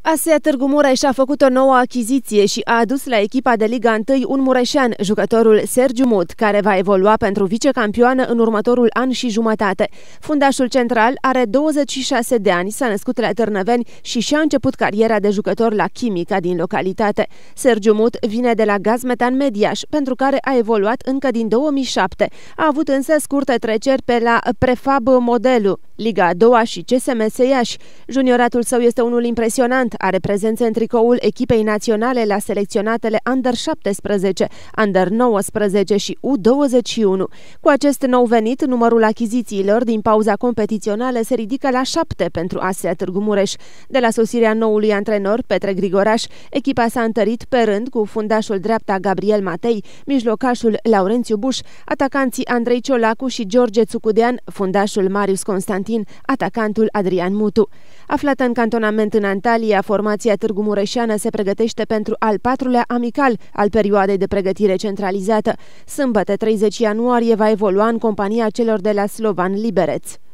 ASEA Târgu Mureș a făcut o nouă achiziție și a adus la echipa de Liga 1 un mureșean, jucătorul Sergiu Mut, care va evolua pentru vicecampioană în următorul an și jumătate. Fundașul central are 26 de ani, s-a născut la Târnăveni și și-a început cariera de jucător la Chimica din localitate. Sergiu Mut vine de la Gazmetan Mediaș, pentru care a evoluat încă din 2007. A avut însă scurte treceri pe la Prefab Modelu, Liga a doua și CSMS Iași. Junioratul său este unul impresionant, are prezență în tricoul echipei naționale la selecționatele Under 17, Under 19 și U21. Cu acest nou venit, numărul achizițiilor din pauza competițională se ridică la 7 pentru ASEA Târgu Mureș. De la sosirea noului antrenor, Petre Grigoraș, echipa s-a întărit pe rând cu fundașul dreapta Gabriel Matei, mijlocașul Laurențiu Buș, atacanții Andrei Ciolacu și George Țucudean, fundașul Marius Constantin, atacantul Adrian Mutu. Aflată în cantonament în Antalya, formația târgu mureșeană se pregătește pentru al 4-lea amical al perioadei de pregătire centralizată. Sâmbătă, 30 ianuarie, va evolua în compania celor de la Slovan Liberec.